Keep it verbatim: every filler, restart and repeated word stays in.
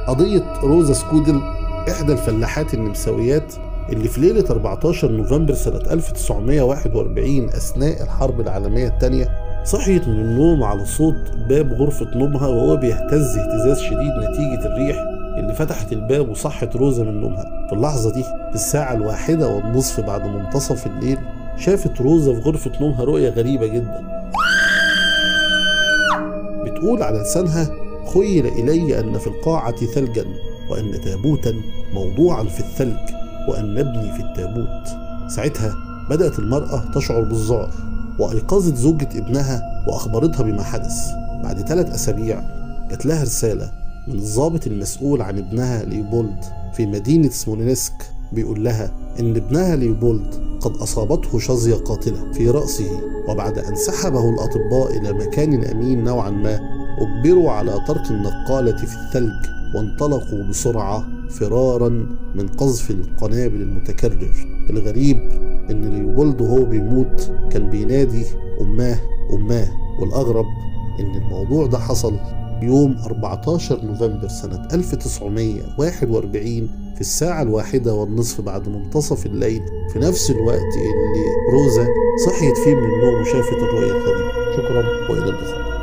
قضية روزا سكودل، إحدى الفلاحات النمساويات اللي في ليلة أربعتاشر نوفمبر سنة ألف وتسعمائة وواحد وأربعين أثناء الحرب العالمية الثانية صحيت من النوم على صوت باب غرفة نومها وهو بيهتز اهتزاز شديد نتيجة الريح اللي فتحت الباب وصحت روزا من نومها. في اللحظة دي في الساعة الواحدة والنصف بعد منتصف الليل شافت روزا في غرفة نومها رؤية غريبة جدا. بتقول على لسانها: خيل إلي أن في القاعة ثلجا، وأن تابوتا موضوعا في الثلج، وأن نبني في التابوت. ساعتها بدأت المرأة تشعر بالذعر وأيقظت زوجة ابنها وأخبرتها بما حدث. بعد ثلاث أسابيع جات لها رسالة من الضابط المسؤول عن ابنها ليوبولد في مدينة سمولينسك، بيقول لها إن ابنها ليوبولد قد أصابته شظية قاتلة في رأسه، وبعد أن سحبه الأطباء إلى مكان أمين نوعا ما أجبروا على ترك النقالة في الثلج وانطلقوا بسرعة فرارا من قذف القنابل المتكرر. الغريب إن ليوبولد وهو بيموت كان بينادي أماه أماه، والأغرب إن الموضوع ده حصل يوم أربعتاشر نوفمبر سنة ألف وتسعمائة وواحد وأربعين في الساعة الواحدة والنصف بعد منتصف الليل، في نفس الوقت اللي روزا صحيت فيه من النوم وشافت الرؤية الغريبة. شكرا وإلى اللقاء.